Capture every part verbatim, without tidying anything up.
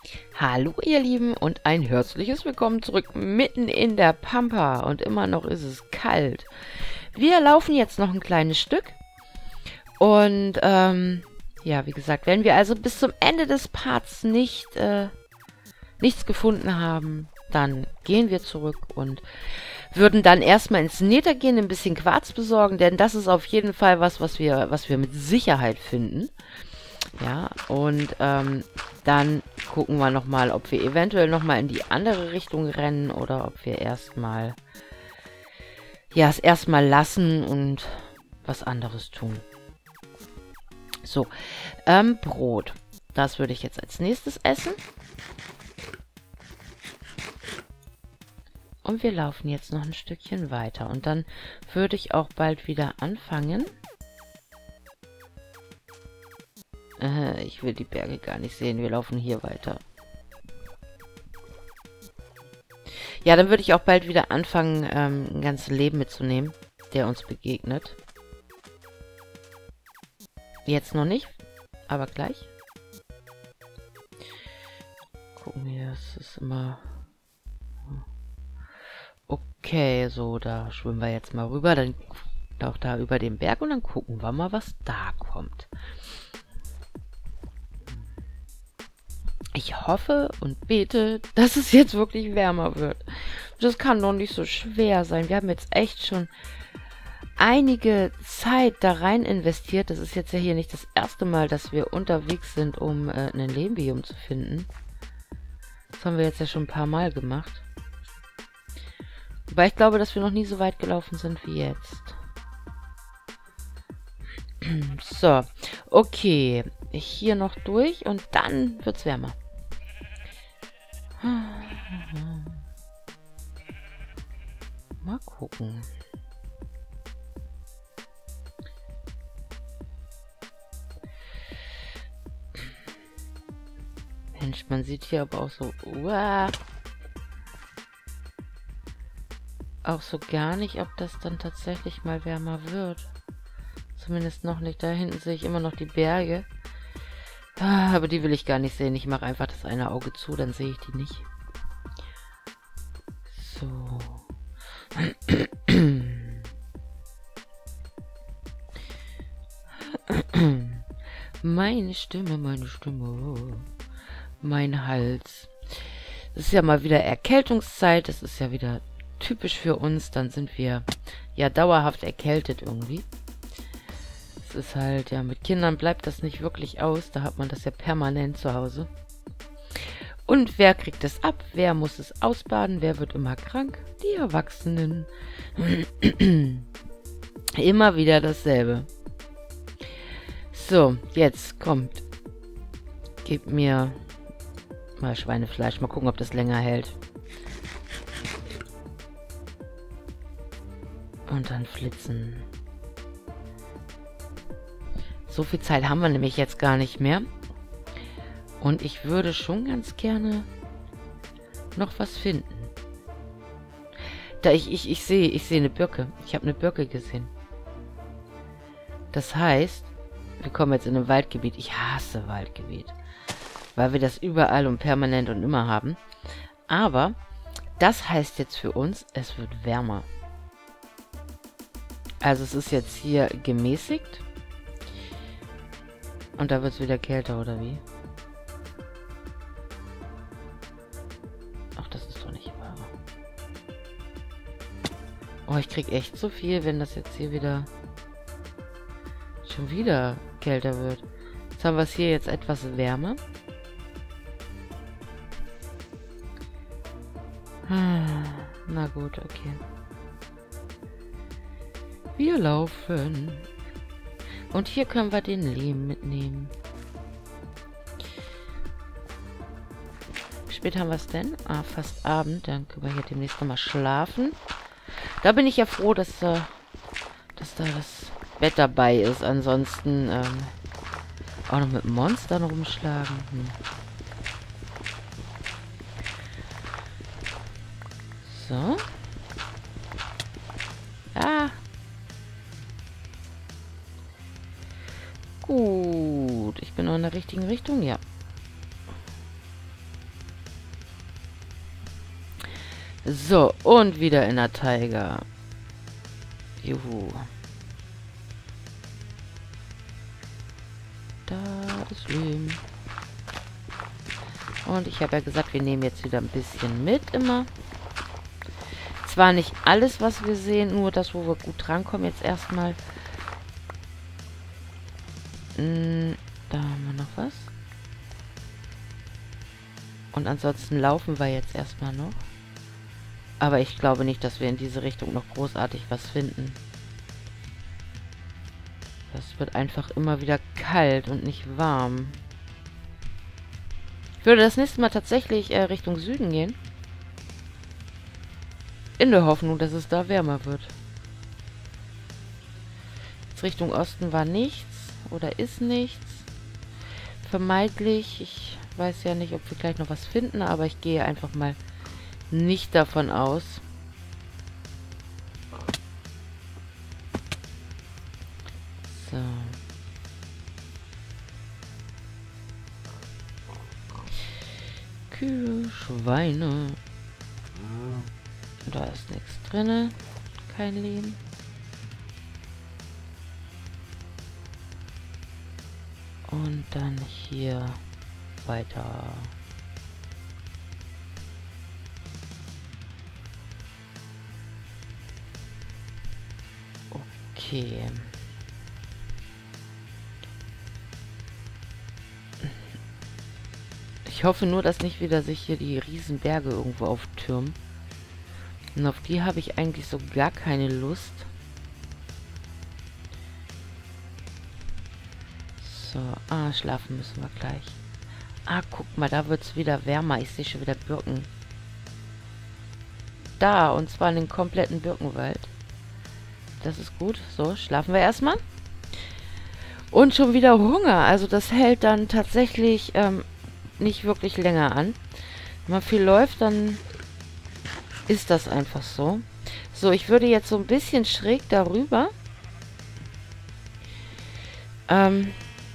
Hallo ihr Lieben und ein herzliches Willkommen zurück mitten in der Pampa und immer noch ist es kalt. Wir laufen jetzt noch ein kleines Stück und ähm, ja, wie gesagt, wenn wir also bis zum Ende des Parts nicht äh, nichts gefunden haben, dann gehen wir zurück und würden dann erstmal ins Nether gehen, ein bisschen Quarz besorgen, denn das ist auf jeden Fall was, was wir, was wir mit Sicherheit finden. Ja, und ähm, dann gucken wir nochmal, ob wir eventuell nochmal in die andere Richtung rennen oder ob wir erstmal, ja, es erstmal lassen und was anderes tun. So, ähm, Brot. Das würde ich jetzt als nächstes essen. Und wir laufen jetzt noch ein Stückchen weiter. Und dann würde ich auch bald wieder anfangen. Äh, ich will die Berge gar nicht sehen. Wir laufen hier weiter. Ja, dann würde ich auch bald wieder anfangen, ähm, ein ganzes Leben mitzunehmen, der uns begegnet. Jetzt noch nicht, aber gleich. Gucken wir, das ist immer... Okay, so, da schwimmen wir jetzt mal rüber. Dann auch da über den Berg und dann gucken wir mal, was da kommt. Ich hoffe und bete, dass es jetzt wirklich wärmer wird. Das kann doch nicht so schwer sein. Wir haben jetzt echt schon einige Zeit da rein investiert. Das ist jetzt ja hier nicht das erste Mal, dass wir unterwegs sind, um äh, ein Lehmbiom zu finden. Das haben wir jetzt ja schon ein paar Mal gemacht. Wobei ich glaube, dass wir noch nie so weit gelaufen sind wie jetzt. So, okay. Hier noch durch und dann wird's wärmer. Mal gucken. Mensch, man sieht hier aber auch so... Uah, auch so gar nicht, ob das dann tatsächlich mal wärmer wird. Zumindest noch nicht. Da hinten sehe ich immer noch die Berge. Ah, aber die will ich gar nicht sehen. Ich mache einfach das eine Auge zu, dann sehe ich die nicht. So. Meine Stimme, meine Stimme. Mein Hals. Es ist ja mal wieder Erkältungszeit. Das ist ja wieder typisch für uns. Dann sind wir ja dauerhaft erkältet irgendwie. Es ist halt, ja, mit Kindern bleibt das nicht wirklich aus. Da hat man das ja permanent zu Hause. Und wer kriegt es ab? Wer muss es ausbaden? Wer wird immer krank? Die Erwachsenen. Immer wieder dasselbe. So, jetzt kommt. Gib mir mal Schweinefleisch. Mal gucken, ob das länger hält. Und dann flitzen. So viel Zeit haben wir nämlich jetzt gar nicht mehr. Und ich würde schon ganz gerne noch was finden. Da ich, ich, ich sehe, ich sehe eine Birke. Ich habe eine Birke gesehen. Das heißt, wir kommen jetzt in ein Waldgebiet. Ich hasse Waldgebiet. Weil wir das überall und permanent und immer haben. Aber das heißt jetzt für uns, es wird wärmer. Also es ist jetzt hier gemäßigt. Und da wird es wieder kälter, oder wie? Ach, das ist doch nicht wahr. Oh, ich krieg echt so viel, wenn das jetzt hier wieder... schon wieder kälter wird. Jetzt haben wir es hier jetzt etwas wärmer. Na gut, okay. Wir laufen. Und hier können wir den Lehm mitnehmen. Wie spät haben wir es denn? Ah, fast Abend. Dann können wir hier demnächst nochmal schlafen. Da bin ich ja froh, dass, äh, dass da das Bett dabei ist. Ansonsten ähm, auch noch mit Monstern rumschlagen. Hm. So. Ah. Gut, ich bin noch in der richtigen Richtung, ja. So, und wieder in der Taiga. Juhu. Da ist Lehm. Und ich habe ja gesagt, wir nehmen jetzt wieder ein bisschen mit immer. Zwar nicht alles, was wir sehen, nur das, wo wir gut drankommen. Jetzt erstmal. Hm, da haben wir noch was. Und ansonsten laufen wir jetzt erstmal noch. Aber ich glaube nicht, dass wir in diese Richtung noch großartig was finden. Das wird einfach immer wieder kalt und nicht warm. Ich würde das nächste Mal tatsächlich äh, Richtung Süden gehen. In der Hoffnung, dass es da wärmer wird. Jetzt Richtung Osten war nichts. Oder ist nichts. Vermeidlich. Ich weiß ja nicht, ob wir gleich noch was finden, aber ich gehe einfach mal nicht davon aus. So. Kühe, Schweine. Da ist nichts drin. Kein Lehm. Und dann hier weiter. Okay. Ich hoffe nur, dass nicht wieder sich hier die Riesenberge irgendwo auftürmen. Und auf die habe ich eigentlich so gar keine Lust. So, ah, schlafen müssen wir gleich. Ah, guck mal, da wird es wieder wärmer. Ich sehe schon wieder Birken. Da, und zwar in den kompletten Birkenwald. Das ist gut. So, schlafen wir erstmal. Und schon wieder Hunger. Also das hält dann tatsächlich ähm, nicht wirklich länger an. Wenn man viel läuft, dann ist das einfach so. So, ich würde jetzt so ein bisschen schräg darüber ähm,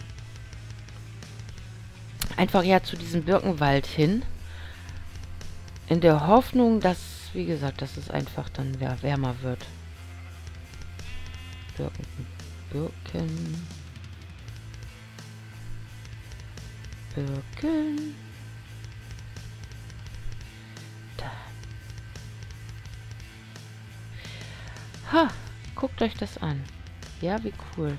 einfach ja zu diesem Birkenwald hin. In der Hoffnung, dass, wie gesagt, dass es einfach dann ja, wärmer wird. Birken, Birken, Birken. Da. Ha, guckt euch das an. Ja, wie cool.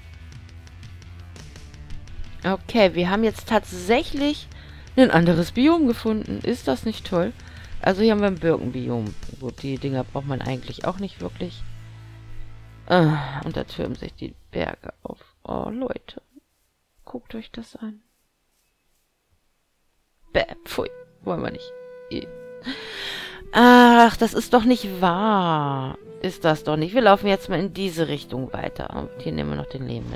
Okay, wir haben jetzt tatsächlich ein anderes Biom gefunden. Ist das nicht toll? Also hier haben wir ein Birkenbiom. Gut, die Dinger braucht man eigentlich auch nicht wirklich. Ah, und da türmen sich die Berge auf. Oh, Leute. Guckt euch das an. Bäh, pfui. Wollen wir nicht. Ach, das ist doch nicht wahr. Ist das doch nicht. Wir laufen jetzt mal in diese Richtung weiter. Und hier nehmen wir noch den Lehm mit.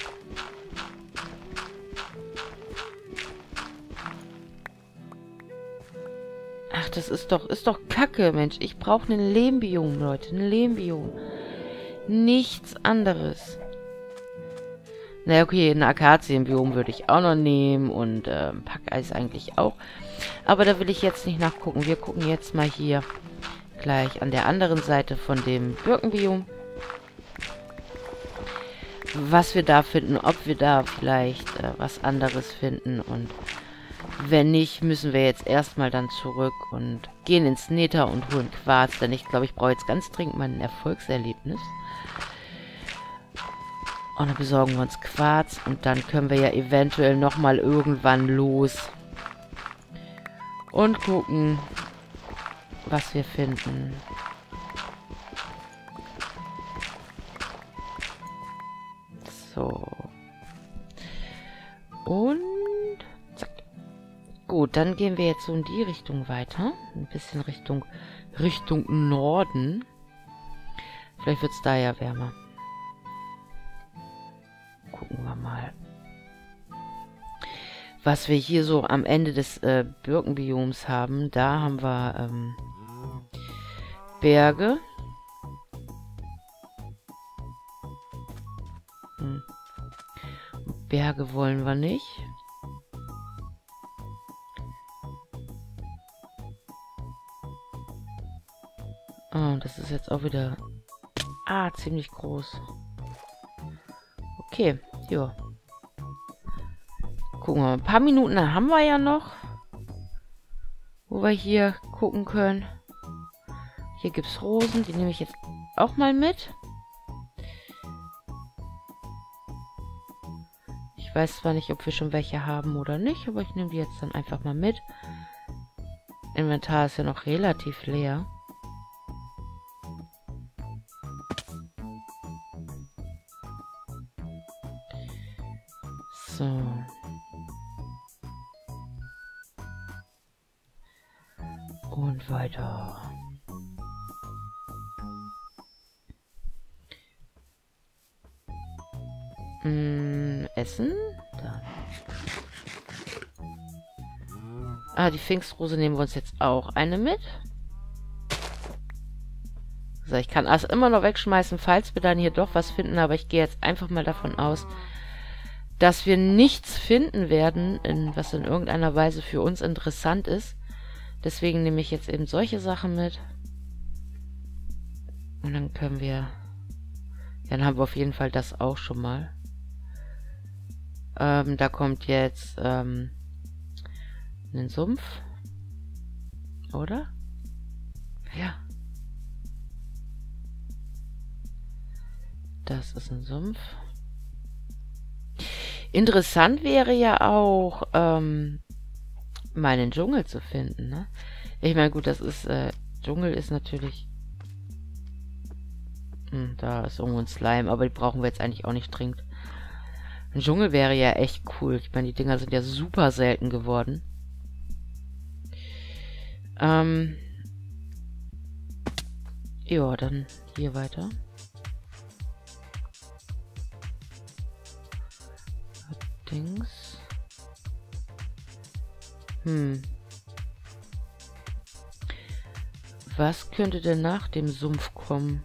Ach, das ist doch, ist doch Kacke, Mensch. Ich brauche einen Lehmbiom, Leute. Ein Lehmbiom. Nichts anderes. Na naja, okay, ein Akazienbiom würde ich auch noch nehmen. Und äh, Packeis eigentlich auch. Aber da will ich jetzt nicht nachgucken. Wir gucken jetzt mal hier gleich an der anderen Seite von dem Birkenbiom. Was wir da finden. Ob wir da vielleicht äh, was anderes finden. Und wenn nicht, müssen wir jetzt erstmal dann zurück und gehen ins Nether und holen Quarz. Denn ich glaube, ich brauche jetzt ganz dringend mal ein Erfolgserlebnis. Und dann besorgen wir uns Quarz. Und dann können wir ja eventuell nochmal irgendwann los. Und gucken, was wir finden. So. Und zack. Gut, dann gehen wir jetzt so in die Richtung weiter. Ein bisschen Richtung, Richtung Norden. Vielleicht wird es da ja wärmer. Gucken wir mal. Was wir hier so am Ende des äh, Birkenbioms haben, da haben wir ähm, Berge. Hm. Berge wollen wir nicht. Und das ist jetzt auch wieder... Ah, ziemlich groß. Okay, ja. Gucken wir mal. Ein paar Minuten haben wir ja noch. Wo wir hier gucken können. Hier gibt es Rosen. Die nehme ich jetzt auch mal mit. Ich weiß zwar nicht, ob wir schon welche haben oder nicht, aber ich nehme die jetzt dann einfach mal mit. Inventar ist ja noch relativ leer. So. Und weiter. Hm, Essen? Dann. Ah, die Pfingstrose nehmen wir uns jetzt auch eine mit. So, ich kann das immer noch wegschmeißen, falls wir dann hier doch was finden, aber ich gehe jetzt einfach mal davon aus, dass wir nichts finden werden, in, was in irgendeiner Weise für uns interessant ist. Deswegen nehme ich jetzt eben solche Sachen mit. Und dann können wir... Ja, dann haben wir auf jeden Fall das auch schon mal. Ähm, da kommt jetzt ähm, ein Sumpf. Oder? Ja. Das ist ein Sumpf. Interessant wäre ja auch, ähm, meinen Dschungel zu finden, ne? Ich meine, gut, das ist, äh, Dschungel ist natürlich... Hm, da ist irgendwo ein Slime, aber die brauchen wir jetzt eigentlich auch nicht dringend. Ein Dschungel wäre ja echt cool. Ich meine, die Dinger sind ja super selten geworden. Ähm... Ja, dann hier weiter. Dings. Hm. Was könnte denn nach dem Sumpf kommen?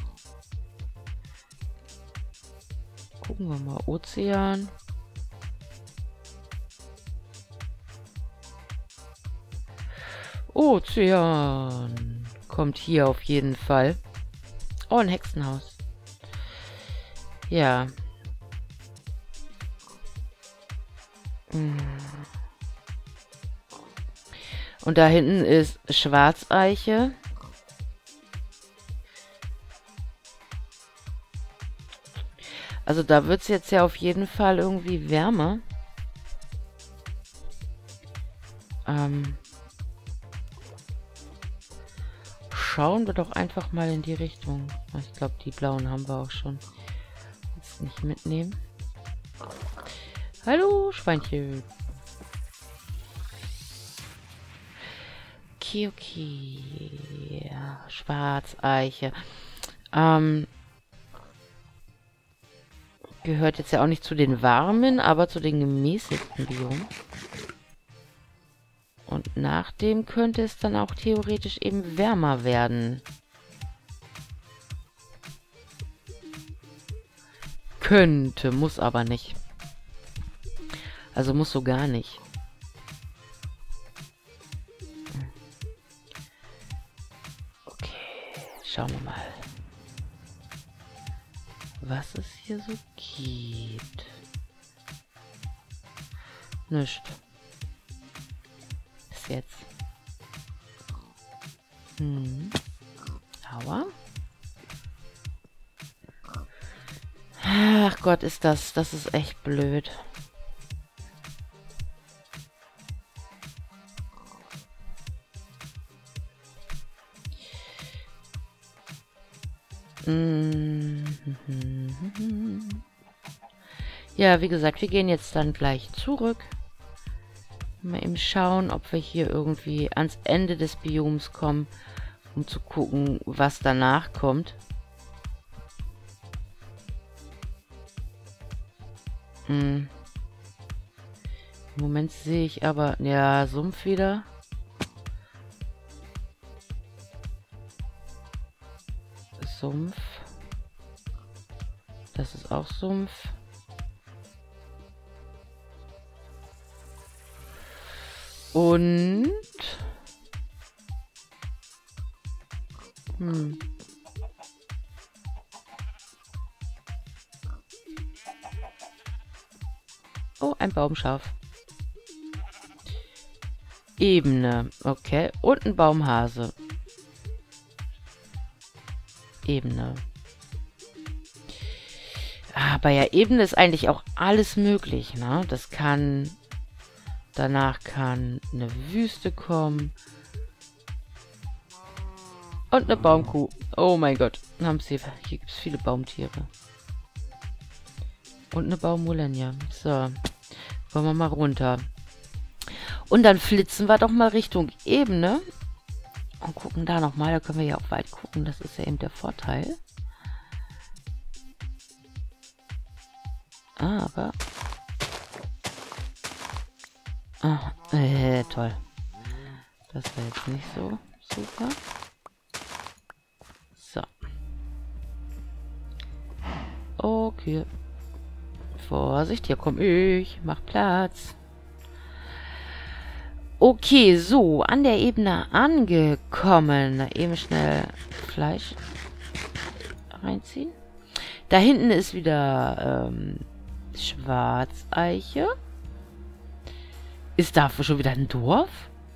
Gucken wir mal. Ozean. Ozean. Kommt hier auf jeden Fall. Oh, ein Hexenhaus. Ja. Und da hinten ist Schwarzeiche. Also da wird es jetzt ja auf jeden Fall irgendwie wärmer. Ähm Schauen wir doch einfach mal in die Richtung. Ich glaube, die blauen haben wir auch schon. Jetzt nicht mitnehmen. Hallo, Schweinchen. Okay, okay. Ja, Schwarzeiche. Ähm, gehört jetzt ja auch nicht zu den warmen, aber zu den gemäßigten Biomen. Und nach dem könnte es dann auch theoretisch eben wärmer werden. Könnte, muss aber nicht. Also muss so gar nicht. Okay, schauen wir mal, was es hier so gibt. Nicht. Bis jetzt. Hm. Aua. Ach Gott, ist das, das ist echt blöd. Ja, wie gesagt, wir gehen jetzt dann gleich zurück. Mal eben schauen, ob wir hier irgendwie ans Ende des Bioms kommen, um zu gucken, was danach kommt. Hm. Im Moment sehe ich aber... Ja, Sumpf wieder. Sumpf. Das ist auch Sumpf. Und... Hm. Oh, ein Baumschaf. Ebene. Okay. Und ein Baumhase. Ebene. Ah, bei der Ebene ist eigentlich auch alles möglich, ne? Das kann... Danach kann eine Wüste kommen. Und eine Baumkuh. Oh mein Gott. Haben sie, hier gibt es viele Baumtiere. Und eine Baumulenia. So. Wollen wir mal runter. Und dann flitzen wir doch mal Richtung Ebene. Und gucken da nochmal. Da können wir ja auch weit gucken. Das ist ja eben der Vorteil. Aber... Ah, äh, toll. Das war jetzt nicht so super. So. Okay. Vorsicht, hier komme ich. Mach Platz. Okay, so. An der Ebene angekommen. Eben schnell Fleisch reinziehen. Da hinten ist wieder ähm, Schwarzeiche. Ist da schon wieder ein Dorf?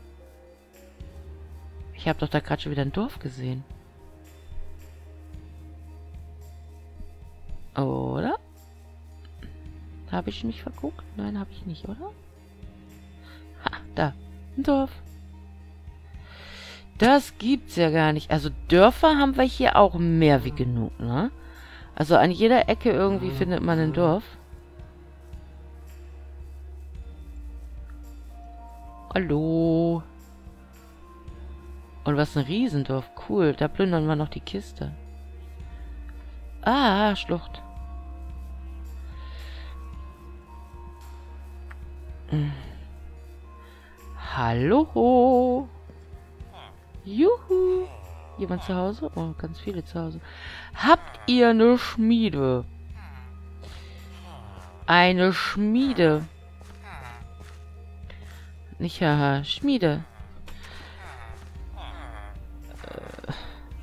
Ich habe doch da gerade schon wieder ein Dorf gesehen. Oder? Habe ich mich verguckt? Nein, habe ich nicht, oder? Ha, da. Ein Dorf. Das gibt's ja gar nicht. Also Dörfer haben wir hier auch mehr wie genug, ne? Also an jeder Ecke irgendwie findet man ein Dorf. Hallo. Und was ein Riesendorf. Cool. Da plündern wir noch die Kiste. Ah, Schlucht. Hm. Hallo. Juhu. Jemand zu Hause? Oh, ganz viele zu Hause. Habt ihr eine Schmiede? Eine Schmiede. Nicht haha, Schmiede. Äh.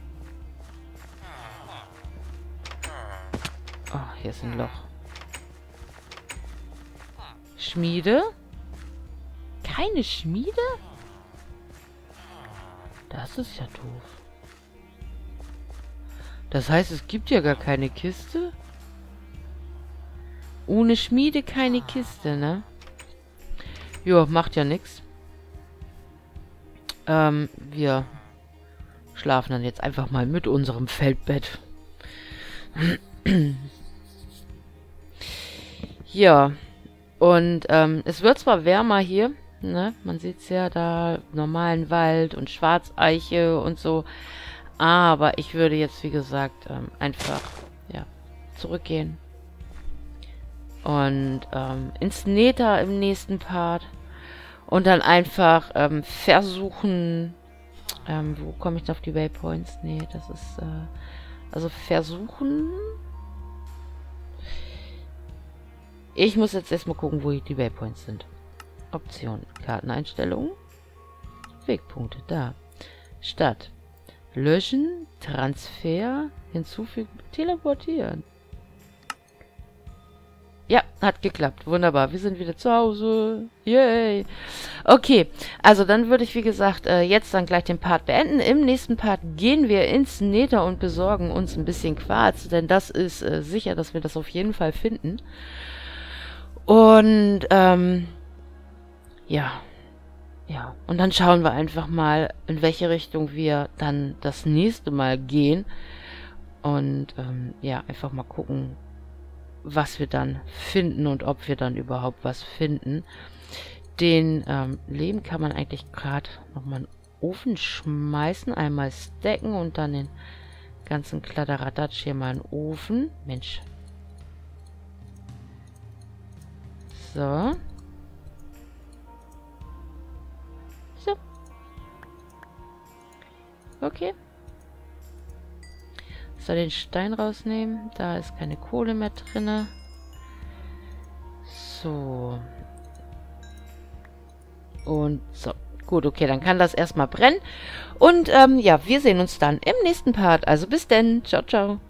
Oh, hier ist ein Loch. Schmiede? Keine Schmiede? Das ist ja doof. Das heißt, es gibt ja gar keine Kiste? Ohne Schmiede keine Kiste, ne? Jo, macht ja nichts. Ähm, wir schlafen dann jetzt einfach mal mit unserem Feldbett. Ja. Und ähm, es wird zwar wärmer hier, ne? Man sieht es ja da, normalen Wald und Schwarzeiche und so. Aber ich würde jetzt, wie gesagt, ähm, einfach ja, zurückgehen. Und ähm, ins Nether im nächsten Part. Und dann einfach ähm, versuchen... Ähm, wo komme ich denn auf die Waypoints? Nee, das ist... Äh, also versuchen... Ich muss jetzt erstmal gucken, wo die Waypoints sind. Option. Karteneinstellungen. Wegpunkte. Da. Stadt. Löschen. Transfer. Hinzufügen. Teleportieren. Ja, hat geklappt. Wunderbar. Wir sind wieder zu Hause. Yay. Okay, also dann würde ich, wie gesagt, äh, jetzt dann gleich den Part beenden. Im nächsten Part gehen wir ins Nether und besorgen uns ein bisschen Quarz, denn das ist äh, sicher, dass wir das auf jeden Fall finden. Und, ähm, ja. Ja, und dann schauen wir einfach mal, in welche Richtung wir dann das nächste Mal gehen. Und, ähm, ja, einfach mal gucken, was wir dann finden und ob wir dann überhaupt was finden. Den ähm, Lehm kann man eigentlich gerade nochmal in den Ofen schmeißen, einmal stacken und dann den ganzen Kladderadatsch hier mal in den Ofen. Mensch. So. So. Okay. So, den Stein rausnehmen. Da ist keine Kohle mehr drin. So. Und so. Gut, okay, dann kann das erstmal brennen. Und ähm, ja, wir sehen uns dann im nächsten Part. Also bis denn. Ciao, ciao.